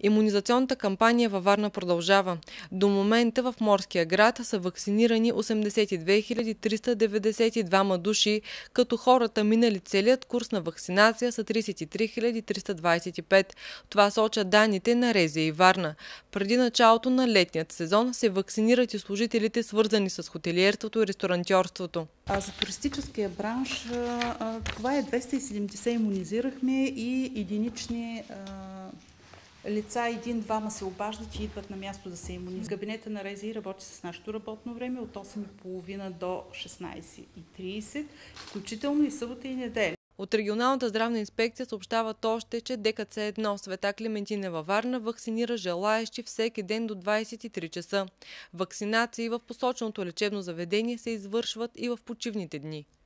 Имунизационната кампания във Варна продължава. До момента в Морския град са вакцинирани 82 392 души, като хората минали целият курс на вакцинация са 33 325. Това сочат данните на РЗИ и Варна. Преди началото на летният сезон се вакцинират и служителите, свързани с хотелиерството и ресторантьорството. За туристическия бранш това е 270 имунизирахме и единични лица, един-двама се обаждат и идват на място да се имунизират. Кабинета на РЗИ работи с нашето работно време от 8:30 до 16:30, включително и събота и неделя. От регионалната здравна инспекция съобщават още, че ДКЦ-1 Света Климентина във Варна вакцинира желаещи всеки ден до 23 часа. Вакцинации в посоченото лечебно заведение се извършват и в почивните дни.